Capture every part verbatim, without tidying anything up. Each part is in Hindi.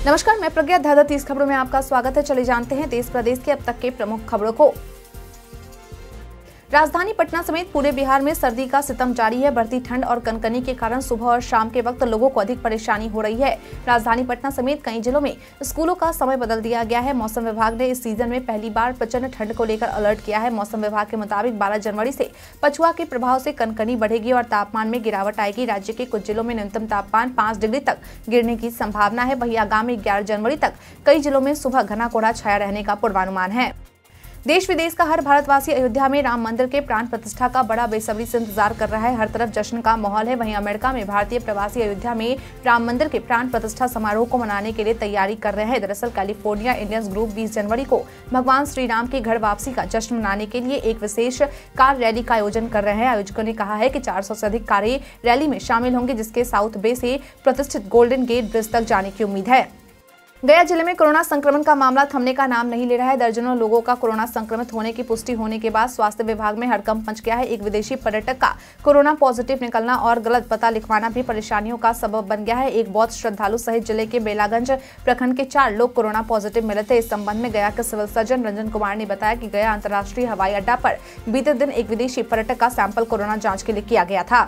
नमस्कार, मैं प्रज्ञा धाधा तीस खबरों में आपका स्वागत है। चले जानते हैं देश प्रदेश के अब तक के प्रमुख खबरों को। राजधानी पटना समेत पूरे बिहार में सर्दी का सितम जारी है। बढ़ती ठंड और कनकनी के कारण सुबह और शाम के वक्त लोगों को अधिक परेशानी हो रही है। राजधानी पटना समेत कई जिलों में स्कूलों का समय बदल दिया गया है। मौसम विभाग ने इस सीजन में पहली बार प्रचंड ठंड को लेकर अलर्ट किया है। मौसम विभाग के मुताबिक बारह जनवरी से पछुआ के प्रभाव से कनकनी बढ़ेगी और तापमान में गिरावट आएगी। राज्य के कुछ जिलों में न्यूनतम तापमान पाँच डिग्री तक गिरने की संभावना है। वहीं आगामी ग्यारह जनवरी तक कई जिलों में सुबह घना कोहरा छाया रहने का पूर्वानुमान है। देश विदेश का हर भारतवासी अयोध्या में राम मंदिर के प्राण प्रतिष्ठा का बड़ा बेसब्री से इंतजार कर रहा है। हर तरफ जश्न का माहौल है। वहीं अमेरिका में भारतीय प्रवासी अयोध्या में राम मंदिर के प्राण प्रतिष्ठा समारोह को मनाने के लिए तैयारी कर रहे हैं। दरअसल कैलिफोर्निया इंडियंस ग्रुप बीस जनवरी को भगवान श्री राम की घर वापसी का जश्न मनाने के लिए एक विशेष कार रैली का आयोजन कर रहे हैं। आयोजकों ने कहा है कि चार सौ से अधिक कारें रैली में शामिल होंगी, जिसके साउथ बे से प्रतिष्ठित गोल्डन गेट ब्रिज तक जाने की उम्मीद है। गया जिले में कोरोना संक्रमण का मामला थमने का नाम नहीं ले रहा है। दर्जनों लोगों का कोरोना संक्रमित होने की पुष्टि होने के बाद स्वास्थ्य विभाग में हड़कंप मच गया है। एक विदेशी पर्यटक का कोरोना पॉजिटिव निकलना और गलत पता लिखवाना भी परेशानियों का सबब बन गया है। एक बौद्ध श्रद्धालु सहित जिले के बेलागंज प्रखंड के चार लोग कोरोना पॉजिटिव मिले थे। इस संबंध में गया के सिविल सर्जन रंजन कुमार ने बताया कि गया अंतर्राष्ट्रीय हवाई अड्डा पर बीते दिन एक विदेशी पर्यटक का सैंपल कोरोना जाँच के लिए किया गया था।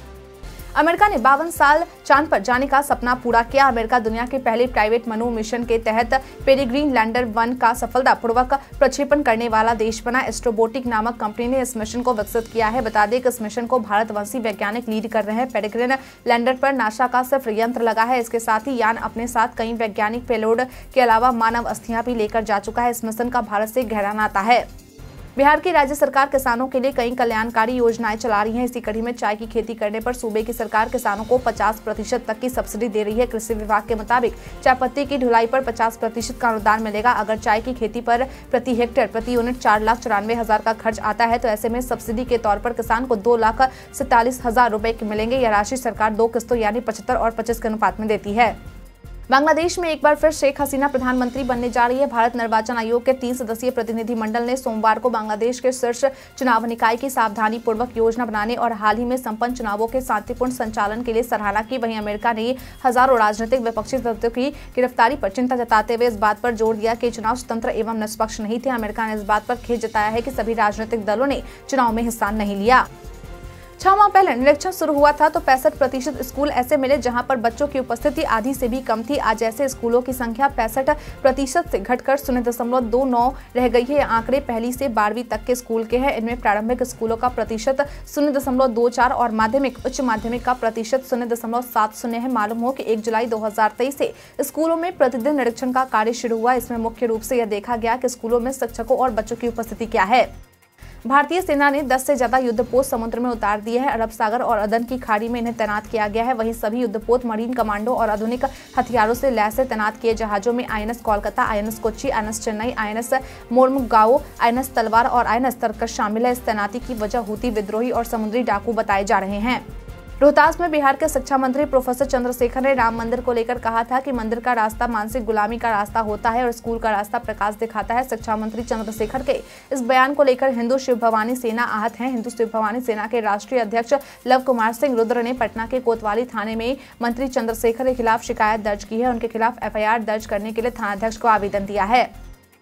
अमेरिका ने बावन साल चांद पर जाने का सपना पूरा किया। अमेरिका दुनिया के पहले प्राइवेट मनु मिशन के तहत पेरिग्रीन लैंडर वन का सफलतापूर्वक प्रक्षेपण करने वाला देश बना। एस्ट्रोबोटिक नामक कंपनी ने इस मिशन को विकसित किया है। बता दें कि इस मिशन को भारतवंशी वैज्ञानिक लीड कर रहे हैं। पेरिग्रीन लैंडर पर नासा का सिर्फ यंत्र लगा है। इसके साथ ही यान अपने साथ कई वैज्ञानिक पेलोड के अलावा मानव अस्थियां भी लेकर जा चुका है। इस मिशन का भारत से गहरा नाता है। बिहार की राज्य सरकार किसानों के लिए कई कल्याणकारी योजनाएं चला रही है। इसी कड़ी में चाय की खेती करने पर सूबे की सरकार किसानों को पचास प्रतिशत तक की सब्सिडी दे रही है। कृषि विभाग के मुताबिक चाय पत्ती की ढुलाई पर पचास प्रतिशत का अनुदान मिलेगा। अगर चाय की खेती पर प्रति हेक्टेयर प्रति यूनिट चार लाख चौरानवे हजार का खर्च आता है तो ऐसे में सब्सिडी के तौर पर किसान को दो लाख सैंतालीस हजार रुपए मिलेंगे। यह राशि सरकार दो किस्तों यानी पचहत्तर और पच्चीस के अनुपात में देती है। बांग्लादेश में एक बार फिर शेख हसीना प्रधानमंत्री बनने जा रही है। भारत निर्वाचन आयोग के तीन सदस्यीय प्रतिनिधि मंडल ने सोमवार को बांग्लादेश के शीर्ष चुनाव निकाय की सावधानी पूर्वक योजना बनाने और हाल ही में संपन्न चुनावों के शांतिपूर्ण संचालन के लिए सराहना की। वहीं अमेरिका ने हजारों राजनीतिक विपक्षी तत्वों की गिरफ्तारी पर चिंता जताते हुए इस बात पर जोर दिया कि चुनाव स्वतंत्र एवं निष्पक्ष नहीं थे। अमेरिका ने इस बात पर खेद जताया है कि सभी राजनीतिक दलों ने चुनाव में हिस्सा नहीं लिया। छह माह पहले निरीक्षण शुरू हुआ था तो पैंसठ प्रतिशत स्कूल ऐसे मिले जहां पर बच्चों की उपस्थिति आधी से भी कम थी। आज ऐसे स्कूलों की संख्या पैंसठ प्रतिशत से घटकर शून्य दशमलव दो नौ रह गई है। आंकड़े पहली से बारहवीं तक के स्कूल के हैं। इनमें प्रारंभिक स्कूलों का प्रतिशत शून्य दशमलव दो चार और माध्यमिक उच्च माध्यमिक का प्रतिशत शून्य दशमलव सात शून्य है। मालूम हो कि एक जुलाई दो हजार तेईस से स्कूलों में प्रतिदिन निरीक्षण का कार्य शुरू हुआ। इसमें मुख्य रूप से यह देखा गया कि स्कूलों में शिक्षकों और बच्चों की उपस्थिति क्या है। भारतीय सेना ने दस से ज्यादा युद्धपोत समुद्र में उतार दिए हैं। अरब सागर और अदन की खाड़ी में इन्हें तैनात किया गया है। वहीं सभी युद्धपोत मरीन कमांडो और आधुनिक हथियारों से लैस है। तैनात किए जहाजों में INS Kolkata, INS Kochi, INS Chennai, INS Mormugao, INS Talwar और आईएनएस तरकश शामिल है। इस तैनाती की वजह हूती विद्रोही और समुद्री डाकू बताए जा रहे हैं। रोहतास में बिहार के शिक्षा मंत्री प्रोफेसर चंद्रशेखर ने राम मंदिर को लेकर कहा था कि मंदिर का रास्ता मानसिक गुलामी का रास्ता होता है और स्कूल का रास्ता प्रकाश दिखाता है। शिक्षा मंत्री चंद्रशेखर के इस बयान को लेकर हिंदू शिव भवानी सेना आहत है। हिंदू शिव भवानी सेना के राष्ट्रीय अध्यक्ष लव कुमार सिंह रुद्र ने पटना के कोतवाली थाने में मंत्री चंद्रशेखर के खिलाफ शिकायत दर्ज की है। उनके खिलाफ एफ आई आर दर्ज करने के लिए थानाध्यक्ष को आवेदन दिया है।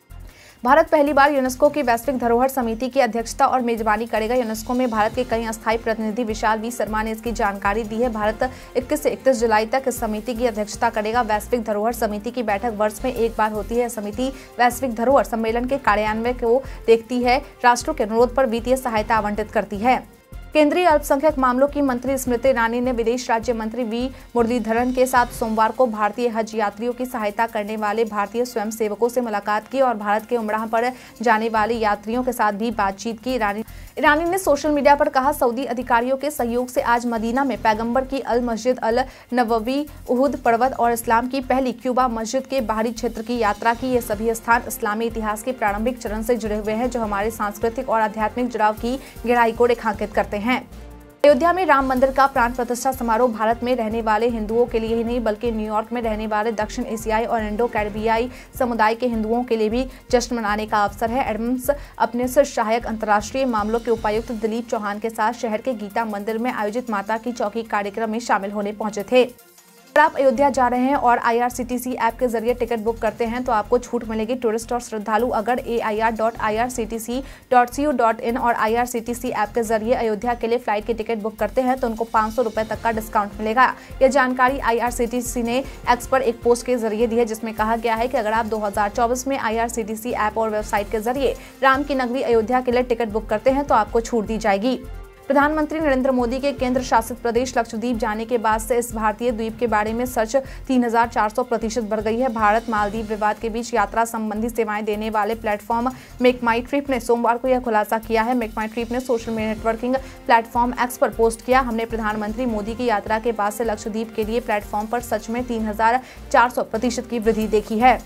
भारत पहली बार यूनेस्को की वैश्विक धरोहर समिति की अध्यक्षता और मेजबानी करेगा। यूनेस्को में भारत के कई अस्थायी प्रतिनिधि विशाल वी शर्मा ने इसकी जानकारी दी है। भारत इक्कीस से इकतीस जुलाई तक इस समिति की अध्यक्षता करेगा। वैश्विक धरोहर समिति की बैठक वर्ष में एक बार होती है। समिति वैश्विक धरोहर सम्मेलन के कार्यान्वयन को देखती है, राष्ट्रों के अनुरोध पर वित्तीय सहायता आवंटित करती है। केंद्रीय अल्पसंख्यक मामलों की मंत्री स्मृति ईरानी ने विदेश राज्य मंत्री वी मुरलीधरन के साथ सोमवार को भारतीय हज यात्रियों की सहायता करने वाले भारतीय स्वयंसेवकों से मुलाकात की और भारत के उमराह पर जाने वाले यात्रियों के साथ भी बातचीत की। ईरानी ईरानी ने सोशल मीडिया पर कहा, सऊदी अधिकारियों के सहयोग से आज मदीना में पैगंबर की अल मस्जिद अल नबवी, उहुद पर्वत और इस्लाम की पहली क्यूबा मस्जिद के बाहरी क्षेत्र की यात्रा की। ये सभी स्थान इस्लामी इतिहास के प्रारंभिक चरण से जुड़े हुए हैं जो हमारे सांस्कृतिक और आध्यात्मिक जुड़ाव की गहराई को रेखांकित करते हैं। अयोध्या में राम मंदिर का प्राण प्रतिष्ठा समारोह भारत में रहने वाले हिंदुओं के लिए ही नहीं बल्कि न्यूयॉर्क में रहने वाले दक्षिण एशियाई और इंडो कैरिबियाई समुदाय के हिंदुओं के लिए भी जश्न मनाने का अवसर है। एडम्स अपने से सहायक अंतर्राष्ट्रीय मामलों के उपायुक्त दिलीप चौहान के साथ शहर के गीता मंदिर में आयोजित माता की चौकी कार्यक्रम में शामिल होने पहुंचे थे। अगर आप अयोध्या जा रहे हैं और I R C T C app के जरिए टिकट बुक करते हैं तो आपको छूट मिलेगी। टूरिस्ट और श्रद्धालु अगर A I R dot I R C T C dot C O dot in और I R C T C app के जरिए अयोध्या के लिए फ्लाइट की टिकट बुक करते हैं तो उनको पाँच सौ रुपए तक का डिस्काउंट मिलेगा। यह जानकारी आई आर सी टी सी ने एक्स पर एक पोस्ट के जरिए दी है, जिसमें कहा गया है कि अगर आप दो हज़ार चौबीस में I R C T C app और वेबसाइट के जरिए राम की नगरी अयोध्या के लिए टिकट बुक करते हैं तो आपको छूट दी जाएगी। प्रधानमंत्री नरेंद्र मोदी के केंद्र शासित प्रदेश लक्षद्वीप जाने के बाद से इस भारतीय द्वीप के बारे में सर्च तीन हज़ार चार सौ प्रतिशत बढ़ गई है। भारत मालदीव विवाद के बीच यात्रा संबंधी सेवाएं देने वाले प्लेटफॉर्म मेक माई ट्रिप ने सोमवार को यह खुलासा किया है। मेक माई ट्रिप ने सोशल नेटवर्किंग प्लेटफॉर्म एक्स पर पोस्ट किया, हमने प्रधानमंत्री मोदी की यात्रा के बाद से लक्षद्वीप के लिए प्लेटफॉर्म पर सच में तीन हज़ार चार सौ प्रतिशत की वृद्धि देखी है।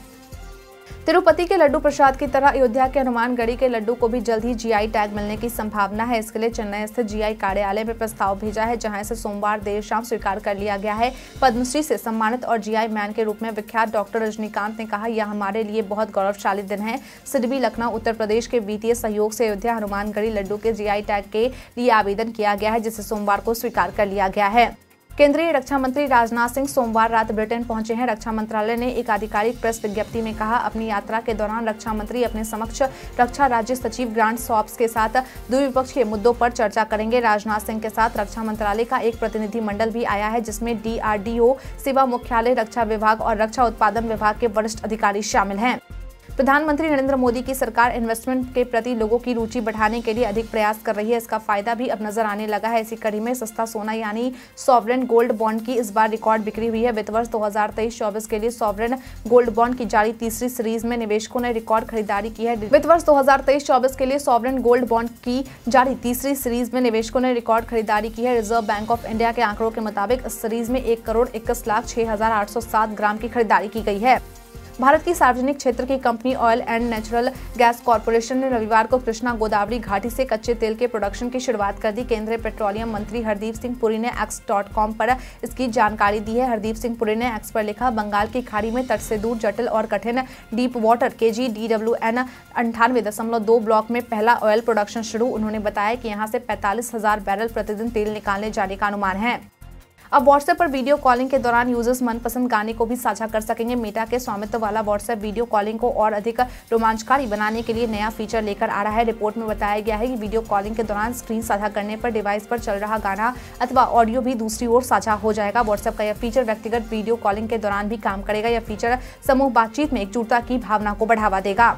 तिरुपति के लड्डू प्रसाद की तरह अयोध्या के हनुमानगढ़ी के लड्डू को भी जल्द ही जी आई टैग मिलने की संभावना है। इसके लिए चेन्नई स्थित जी आई कार्यालय में प्रस्ताव भेजा है, जहां इसे सोमवार देर शाम स्वीकार कर लिया गया है। पद्मश्री से सम्मानित और जी आई मैन के रूप में विख्यात डॉक्टर रजनीकांत ने कहा, यह हमारे लिए बहुत गौरवशाली दिन है। सिडबी लखनऊ उत्तर प्रदेश के वित्तीय सहयोग से अयोध्या हनुमानगढ़ी लड्डू के जी आई टैग के लिए आवेदन किया गया है, जिसे सोमवार को स्वीकार कर लिया गया है। केंद्रीय रक्षा मंत्री राजनाथ सिंह सोमवार रात ब्रिटेन पहुंचे हैं। रक्षा मंत्रालय ने एक आधिकारिक प्रेस विज्ञप्ति में कहा, अपनी यात्रा के दौरान रक्षा मंत्री अपने समक्ष रक्षा राज्य सचिव ग्रांट शॉप्स के साथ द्विपक्षीय मुद्दों पर चर्चा करेंगे। राजनाथ सिंह के साथ रक्षा मंत्रालय का एक प्रतिनिधि मंडल भी आया है, जिसमें डी आर डी ओ, सेवा मुख्यालय, रक्षा विभाग और रक्षा उत्पादन विभाग के वरिष्ठ अधिकारी शामिल हैं। प्रधानमंत्री नरेंद्र मोदी की सरकार इन्वेस्टमेंट के प्रति लोगों की रुचि बढ़ाने के लिए अधिक प्रयास कर रही है। इसका फायदा भी अब नजर आने लगा है। इसी कड़ी में सस्ता सोना यानी सॉवरेन गोल्ड बॉन्ड की इस बार रिकॉर्ड बिक्री हुई है। वित्त वर्ष दो हज़ार तेईस चौबीस के लिए सॉवरेन गोल्ड बॉन्ड की जारी तीसरी सीरीज में निवेशकों ने रिकॉर्ड खरीदारी की है। वित्त वर्ष दो हज़ार तेईस चौबीस के लिए सॉवरेन गोल्ड बॉन्ड की जारी तीसरी सीरीज में निवेशकों ने रिकॉर्ड खरीदारी की है। रिजर्व बैंक ऑफ इंडिया के आंकड़ों के मुताबिक इस सीरीज में एक करोड़ इक्कीस लाख छह हजार आठ सौ सात ग्राम की खरीदारी की गई है। भारत की सार्वजनिक क्षेत्र की company oil and natural gas corporation ने रविवार को कृष्णा गोदावरी घाटी से कच्चे तेल के प्रोडक्शन की शुरुआत कर दी। केंद्रीय पेट्रोलियम मंत्री हरदीप सिंह पुरी ने एक्स डॉट कॉम पर इसकी जानकारी दी है। हरदीप सिंह पुरी ने एक्स पर लिखा, बंगाल की खाड़ी में तट से दूर जटिल और कठिन डीप वाटर के जी डी डब्ल्यू एन अंठानवे दशमलव दो ब्लॉक में पहला ऑयल प्रोडक्शन शुरू। उन्होंने बताया कि यहाँ से पैंतालीस हजार बैरल प्रतिदिन तेल निकालने जाने का अनुमान है। अब व्हाट्सएप पर वीडियो कॉलिंग के दौरान यूजर्स मनपसंद गाने को भी साझा कर सकेंगे। मेटा के स्वामित्व वाला व्हाट्सएप वीडियो कॉलिंग को और अधिक रोमांचकारी बनाने के लिए नया फीचर लेकर आ रहा है। रिपोर्ट में बताया गया है कि वीडियो कॉलिंग के दौरान स्क्रीन साझा करने पर डिवाइस पर चल रहा गाना अथवा ऑडियो भी दूसरी ओर साझा हो जाएगा। व्हाट्सएप का यह फीचर व्यक्तिगत वीडियो कॉलिंग के दौरान भी काम करेगा। यह फीचर समूह बातचीत में एकजुटता की भावना को बढ़ावा देगा।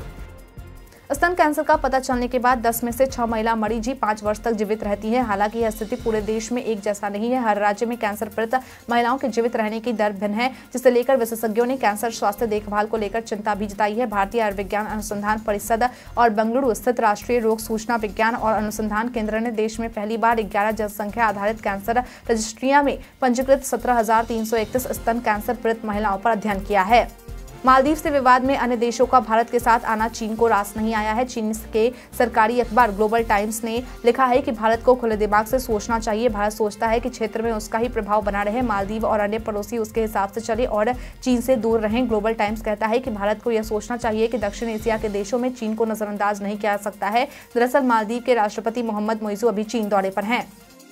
स्तन कैंसर का पता चलने के बाद दस में से छह महिला मरीज ही पाँच वर्ष तक जीवित रहती हैं। हालांकि यह स्थिति पूरे देश में एक जैसा नहीं है। हर राज्य में कैंसर पीड़ित महिलाओं के जीवित रहने की दर भिन्न है, जिसे लेकर विशेषज्ञों ने कैंसर स्वास्थ्य देखभाल को लेकर चिंता भी जताई है। भारतीय आयुर्विज्ञान अनुसंधान परिषद और बेंगलुरु स्थित राष्ट्रीय रोग सूचना विज्ञान और अनुसंधान केंद्र ने देश में पहली बार ग्यारह जनसंख्या आधारित कैंसर रजिस्ट्रियां में पंजीकृत सत्रह हजार तीन सौ इकतीस स्तन कैंसर पीड़ित महिलाओं पर अध्ययन किया है। मालदीव से विवाद में अन्य देशों का भारत के साथ आना चीन को रास नहीं आया है। चीन के सरकारी अखबार ग्लोबल टाइम्स ने लिखा है कि भारत को खुले दिमाग से सोचना चाहिए। भारत सोचता है कि क्षेत्र में उसका ही प्रभाव बना रहे, मालदीव और अन्य पड़ोसी उसके हिसाब से चले और चीन से दूर रहें। ग्लोबल टाइम्स कहता है कि भारत को यह सोचना चाहिए कि दक्षिण एशिया के देशों में चीन को नजरअंदाज नहीं किया जा सकता है। दरअसल मालदीव के राष्ट्रपति मोहम्मद मोइजू अभी चीन दौरे पर हैं।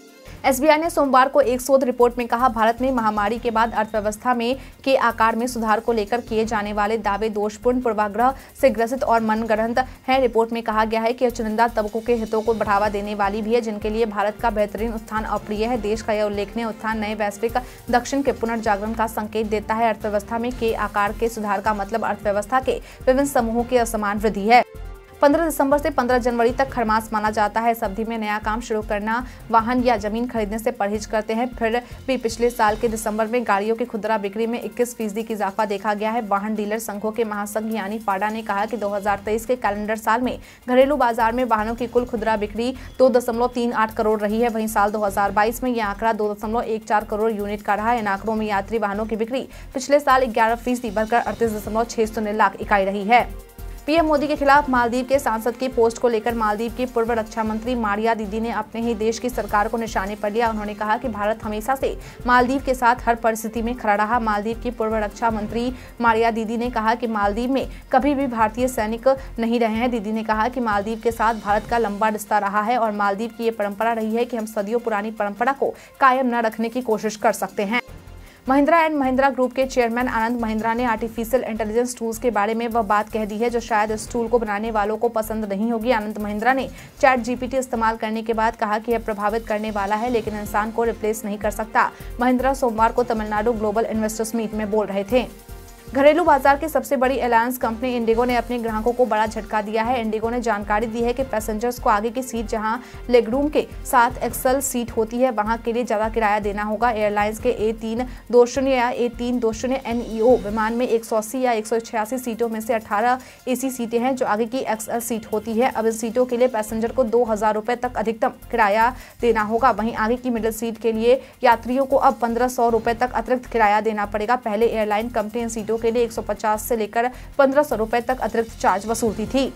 एस बी आई ने सोमवार को एक शोध रिपोर्ट में कहा, भारत में महामारी के बाद अर्थव्यवस्था में के आकार में सुधार को लेकर किए जाने वाले दावे दोषपूर्ण, पूर्वाग्रह से ग्रसित और मनगढ़ंत हैं। रिपोर्ट में कहा गया है कि चुनिंदा तबकों के हितों को बढ़ावा देने वाली भी है, जिनके लिए भारत का बेहतरीन उत्थान अप्रिय है। देश का यह उल्लेखनीय उत्थान नए वैश्विक दक्षिण के पुनर्जागरण का संकेत देता है। अर्थव्यवस्था में के आकार के सुधार का मतलब अर्थव्यवस्था के विभिन्न समूहों की असमान वृद्धि है। पंद्रह दिसंबर से पंद्रह जनवरी तक खरमास माना जाता है। इस अवधि में नया काम शुरू करना, वाहन या जमीन खरीदने से परहेज करते हैं। फिर भी पिछले साल के दिसंबर में गाड़ियों की खुदरा बिक्री में इक्कीस फीसदी की इजाफा देखा गया है। वाहन डीलर संघों के महासंघ यानी पाडा ने कहा कि दो हज़ार तेईस के कैलेंडर साल में घरेलू बाजार में वाहनों की कुल खुदरा बिक्री दो दशमलव तीन आठ करोड़ रही है। वहीं साल दो हज़ार बाईस में यह आंकड़ा दो दशमलव एक चार करोड़ यूनिट का रहा। इन आंकड़ों में यात्री वाहनों की बिक्री पिछले साल ग्यारह फीसदी बढ़कर अड़तीस दशमलव छह शून्य लाख इकाई रही है। पीएम मोदी के खिलाफ मालदीव के सांसद की पोस्ट को लेकर मालदीव की पूर्व रक्षा मंत्री मारिया दीदी ने अपने ही देश की सरकार को निशाने पर लिया। उन्होंने कहा कि भारत हमेशा से मालदीव के साथ हर परिस्थिति में खड़ा रहा। मालदीव की पूर्व रक्षा मंत्री मारिया दीदी ने कहा कि मालदीव में कभी भी भारतीय सैनिक नहीं रहे हैं। दीदी ने कहा कि मालदीव के साथ भारत का लंबा रिश्ता रहा है और मालदीव की ये परंपरा रही है कि हम सदियों पुरानी परंपरा को कायम न रखने की कोशिश कर सकते हैं। महिंद्रा एंड महिंद्रा ग्रुप के चेयरमैन आनंद महिंद्रा ने आर्टिफिशियल इंटेलिजेंस टूल्स के बारे में वह बात कह दी है जो शायद इस टूल को बनाने वालों को पसंद नहीं होगी। आनंद महिंद्रा ने चैट जीपीटी इस्तेमाल करने के बाद कहा कि यह प्रभावित करने वाला है लेकिन इंसान को रिप्लेस नहीं कर सकता। महिंद्रा सोमवार को तमिलनाडु ग्लोबल इन्वेस्टर्स मीट में बोल रहे थे। घरेलू बाजार की सबसे बड़ी एलायंस कंपनी इंडिगो ने अपने ग्राहकों को बड़ा झटका दिया है। इंडिगो ने जानकारी दी है कि पैसेंजर्स को आगे की सीट जहां लेगरूम के साथ एक्सल सीट होती है वहां के लिए ज्यादा किराया देना होगा। एयरलाइंस के ए तीन दो शून्य या ए तीन दो शून्य एनईओ विमान में एक सौ अस्सी या एक सौ छियासी सीटों में से अठारह एसी सीटें हैं जो आगे की एक्सल सीट होती है। अब इन सीटों के लिए पैसेंजर को दो हजार रुपए तक अधिकतम किराया देना होगा। वहीं आगे की मिडिल सीट के लिए यात्रियों को अब पंद्रह सौ रुपए तक अतिरिक्त किराया देना पड़ेगा। पहले एयरलाइन कंपनी इन सीटों के लिए एक सौ पचास से लेकर पंद्रह सौ रुपए तक अतिरिक्त चार्ज वसूलती थी।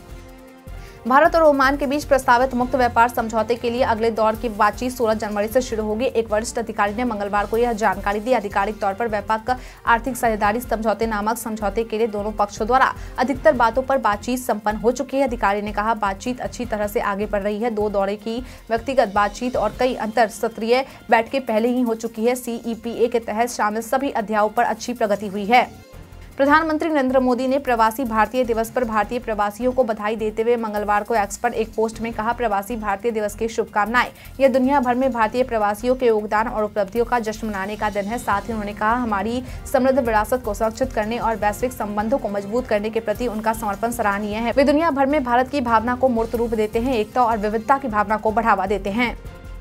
भारत और ओमान के बीच प्रस्तावित मुक्त व्यापार समझौते के लिए अगले दौर की बातचीत सोलह जनवरी से शुरू होगी। एक वरिष्ठ अधिकारी ने मंगलवार को यह जानकारी दी। आधिकारिक तौर पर व्यापक आर्थिक साझेदारी समझौते नामक समझौते के लिए दोनों पक्षों द्वारा अधिकतर बातों पर बातचीत संपन्न हो चुकी है। अधिकारी ने कहा, बातचीत अच्छी तरह से आगे बढ़ रही है। दो दौरे की व्यक्तिगत बातचीत और कई अंतर सत्रीय बैठकें पहले ही हो चुकी है। सीईपीए के तहत शामिल सभी अध्यायों पर अच्छी प्रगति हुई है। प्रधानमंत्री नरेंद्र मोदी ने प्रवासी भारतीय दिवस पर भारतीय प्रवासियों को बधाई देते हुए मंगलवार को एक्स पर एक पोस्ट में कहा, प्रवासी भारतीय दिवस की शुभकामनाएं। यह दुनिया भर में भारतीय प्रवासियों के योगदान और उपलब्धियों का जश्न मनाने का दिन है। साथ ही उन्होंने कहा, हमारी समृद्ध विरासत को संरक्षित करने और वैश्विक संबंधों को मजबूत करने के प्रति उनका समर्पण सराहनीय है। वे दुनिया भर में भारत की भावना को मूर्त रूप देते हैं, एकता और विविधता की भावना को बढ़ावा देते हैं।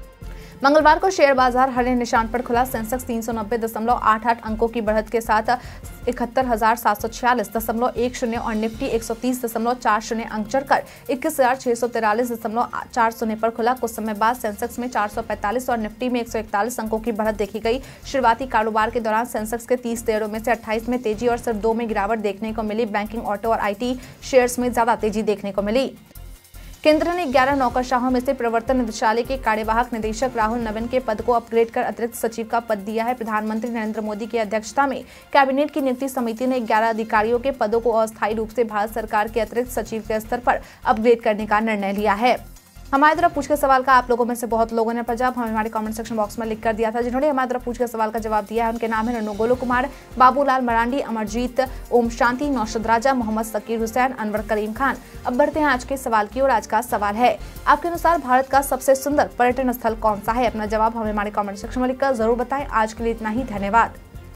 मंगलवार को शेयर बाजार हरे निशान पर खुला। सेंसेक्स तीन सौ नब्बे दशमलव आठ आठ अंकों की बढ़त के साथ इकहत्तर हजार सात सौ छियालीस दशमलव एक शून्य और निफ्टी एक सौ तीस दशमलव चार शून्य अंक चढ़कर इक्कीस हजार छह सौ तिरालीस दशमलव चार शून्य पर खुला। कुछ समय बाद सेंसेक्स में चार सौ पैंतालीस और निफ्टी में एक सौ इकतालीस अंकों की बढ़त देखी गई। शुरुआती कारोबार के दौरान सेंसेक्स के तीस शेयरों में से अट्ठाईस में तेजी और सिर्फ दो में गिरावट देखने को मिली। बैंकिंग, ऑटो और आईटी शेयर्स में ज्यादा तेजी देखने को मिली। केंद्र ने ग्यारह नौकरशाहों में से प्रवर्तन निदेशालय के कार्यवाहक निदेशक राहुल नवीन के पद को अपग्रेड कर अतिरिक्त सचिव का पद दिया है। प्रधानमंत्री नरेंद्र मोदी की अध्यक्षता में कैबिनेट की नियुक्ति समिति ने ग्यारह अधिकारियों के पदों को अस्थायी रूप से भारत सरकार के अतिरिक्त सचिव के स्तर पर अपग्रेड करने का निर्णय लिया है। हमारी तरफ पूछ के सवाल का आप लोगों में से बहुत लोगों ने जवाब हमें हमारे कमेंट सेक्शन बॉक्स में लिख कर दिया था। जिन्होंने हमारी तरफ पूछ के सवाल का जवाब दिया है उनके नाम है रनु गोलू कुमार, बाबूलाल मरांडी, अमरजीत, ओम शांति, नौशद राजा, मोहम्मद सकीर हुसैन, अनवर करीम खान। अब बढ़ते हैं आज के सवाल की ओर। आज का सवाल है, आपके अनुसार भारत का सबसे सुंदर पर्यटन स्थल कौन सा है? अपना जवाब हमें हमारे कॉमेंट सेक्शन में लिखकर जरूर बताएं। आज के लिए इतना ही, धन्यवाद।